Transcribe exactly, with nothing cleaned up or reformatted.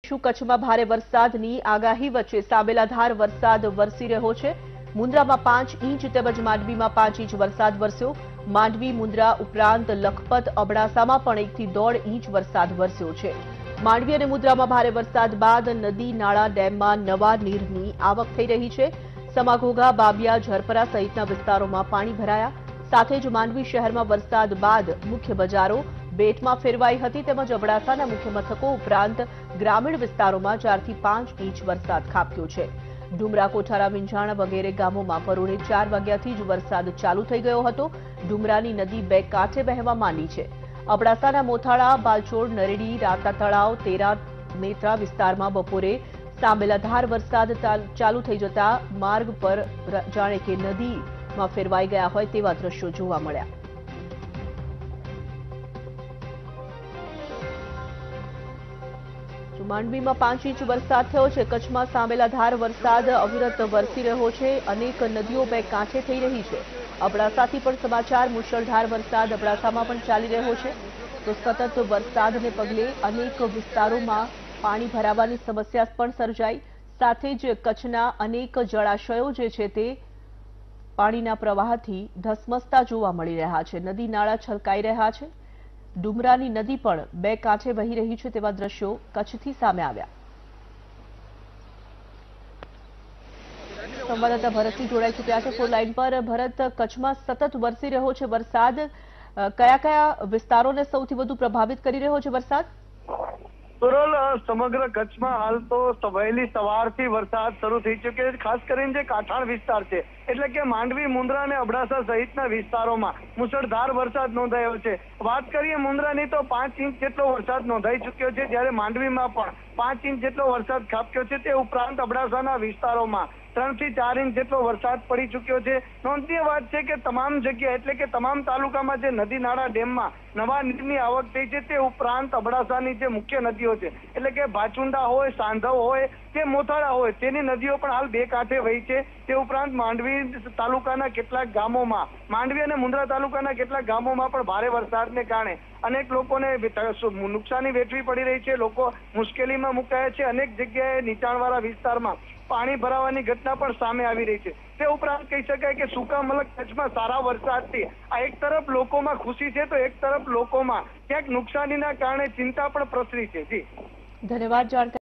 છું કચ્છમાં ભારે વરસાદની આગાહી વચ્ચે સાબેલાધાર વરસાદ વરસી રહ્યો છે। મુન્દ્રામાં પાંચ ઇંચ તેમજ માંડવીમાં પાંચ ઇંચ વરસાદ વરસ્યો। માંડવી મુન્દ્રા ઉપરાંત લખપત અબડાસામાં પણ એકથી દોઢ ઇંચ વરસાદ વરસ્યો છે। માંડવી અને મુન્દ્રામાં ભારે વરસાદ બાદ નદી નાળા ડેમમાં નવા નીરની આવક થઈ રહી છે। સમાઘોઘા બાબિયા ઝરપરા સહિતના વિસ્તારોમાં પાણી ભરાયા। સાથે જ માંડવી શહેરમાં વરસાદ બાદ મુખ્ય બજારો બેટમાં ફેરવાઈ હતી તેમજ અબડાસાના મુખ્ય મથકો ઉપરાંત ગ્રામીણ વિસ્તારોમાં ચારથી પાંચ ઇંચ વરસાદ ખાબક્યો છે। ડુમરા કોઠારા વિંજાણા વગેરે ગામોમાં પરોઢે ચાર વાગ્યાથી જ વરસાદ ચાલુ થઈ ગયો હતો। ડુમરાની નદી બે કાંઠે વહેવા માંડી છે। અબડાસાના મોથાળા બાલચોડ નરેડી રાતા તળાવ તેરા નેત્રા વિસ્તારમાં બપોરે સાબેલાધાર વરસાદ ચાલુ થઈ જતા માર્ગ પર જાણે કે નદીમાં ફેરવાઈ ગયા હોય તેવા દ્રશ્યો જોવા મળ્યા। માંડવીમાં પાંચ ઇંચ વરસાદ થયો છે। કચ્છમાં સાબેલાધાર વરસાદ અવિરત વરસી રહ્યો છે। અનેક નદીઓ બે કાંઠે થઈ રહી છે। અબડાસાથી પણ સમાચાર મુશળધાર વરસાદ અબડાસામાં પણ ચાલી રહ્યો છે। તો સતત વરસાદને પગલે અનેક વિસ્તારોમાં પાણી ભરાવાની સમસ્યા પણ સર્જાઈ। સાથે જ કચ્છના અનેક જળાશયો જે છે તે પાણીના પ્રવાહથી ધસમસતા જોવા મળી રહ્યા છે। નદી નાળા છલકાઈ રહ્યા છે। ડુમરાની નદી પણ બે કાંઠે વહી રહી છે તેવા દ્રશ્યો કચ્છથી સામે આવ્યા। સંવાદદાતા ભરતથી જોડાઈ ચૂક્યા છે ફોન લાઈન પર। ભરત, કચ્છમાં સતત વરસી રહ્યો છે વરસાદ, કયા કયા વિસ્તારોને સૌથી વધુ પ્રભાવિત કરી રહ્યો છે વરસાદ? સુરલ, સમગ્ર કચ્છમાં હાલ તો વહેલી સવારથી વરસાદ શરૂ થઈ ચૂક્યો છે। ખાસ કરીને જે કાંઠાળ વિસ્તાર છે એટલે કે માંડવી, મુન્દ્રા અને અબડાસા સહિતના વિસ્તારોમાં મુશળધાર વરસાદ નોંધાયો છે। વાત કરીએ મુન્દ્રાની તો પાંચ ઇંચ જેટલો વરસાદ નોંધાઈ ચૂક્યો છે, જ્યારે માંડવીમાં પણ પાંચ ઇંચ જેટલો વરસાદ ખાબક્યો છે। તે ઉપરાંત અબડાસાના વિસ્તારોમાં ત્રણ થી ચાર ઇંચ જેટલો વરસાદ પડી ચૂક્યો છે। નોંધનીય વાત છે કે તમામ જગ્યા એટલે કે તમામ તાલુકામાં જે નદી નાળા ડેમમાં નવા નીરની આવક થઈ છે, તે ઉપરાંત અબડાસાની જે મુખ્ય નદીઓ છે એટલે કે ભાચુંડા હોય, સાંધવ હોય કે મોથાળા હોય તેની નદીઓ પણ હાલ બે કાંઠે વહી છે। તે ઉપરાંત માંડવી તાલુકાના કેટલાક ગામોમાં માંડવી અને મુન્દ્રા તાલુકાના કેટલાક ગામોમાં પણ ભારે વરસાદને કારણે અનેક લોકોને નુકસાની વેઠવી પડી રહી છે। લોકો મુશ્કેલીમાં મુકાયા છે। અનેક જગ્યાએ નીચાણવાળા વિસ્તારમાં પાણી ભરાવાની ઘટના પણ સામે આવી રહી છે। તે ઉપરાંત કહી શકાય કે સૂકા મલક કચ્છમાં સારા વરસાદથી આ એક તરફ લોકોમાં ખુશી છે તો એક તરફ લોકોમાં ક્યાંક નુકસાનીના કારણે ચિંતા પણ પ્રસરી છે। જી ધન્યવાદ જાણકારી